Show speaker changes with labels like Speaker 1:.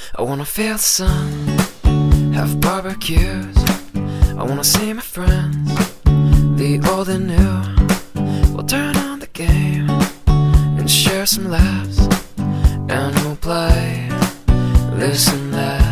Speaker 1: I wanna feel the sun, have barbecues. I wanna see my friends, the old and new. We'll turn on the game and share some laughs, and we'll play this and that.